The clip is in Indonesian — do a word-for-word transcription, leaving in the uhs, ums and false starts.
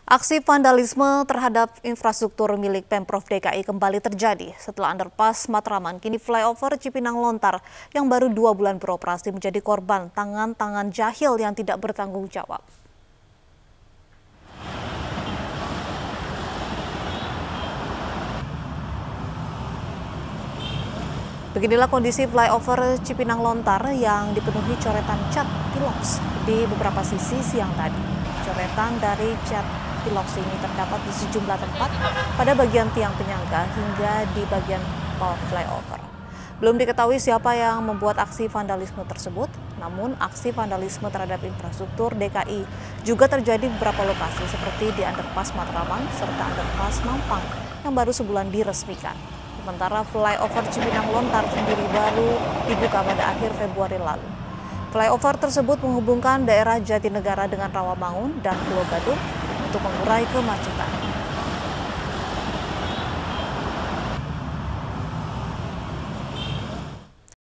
Aksi vandalisme terhadap infrastruktur milik Pemprov D K I kembali terjadi setelah underpass Matraman kini flyover Cipinang Lontar yang baru dua bulan beroperasi menjadi korban tangan-tangan jahil yang tidak bertanggung jawab. Beginilah kondisi flyover Cipinang Lontar yang dipenuhi coretan cat piloks di beberapa sisi siang tadi. Coretan dari cat piloks ini terdapat di sejumlah tempat pada bagian tiang penyangga hingga di bagian bawah flyover. Belum diketahui siapa yang membuat aksi vandalisme tersebut, namun aksi vandalisme terhadap infrastruktur D K I juga terjadi di beberapa lokasi seperti di underpass Matraman serta underpass Mampang yang baru sebulan diresmikan. Sementara flyover Cipinang Lontar sendiri baru dibuka pada akhir Februari lalu. Flyover tersebut menghubungkan daerah Jatinegara dengan Rawamangun dan Pulau Gadung untuk mengurai kemacetan.